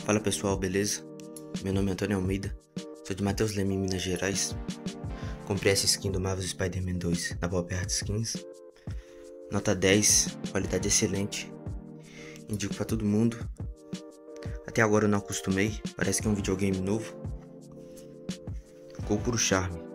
Fala pessoal, beleza? Meu nome é Antônio Almeida, sou de Matheus Leme, Minas Gerais. Comprei essa skin do Marvel's Spider-Man 2 na Pop Art Skins. Nota 10, qualidade excelente. Indico pra todo mundo. Até agora eu não acostumei, parece que é um videogame novo. Ficou puro charme.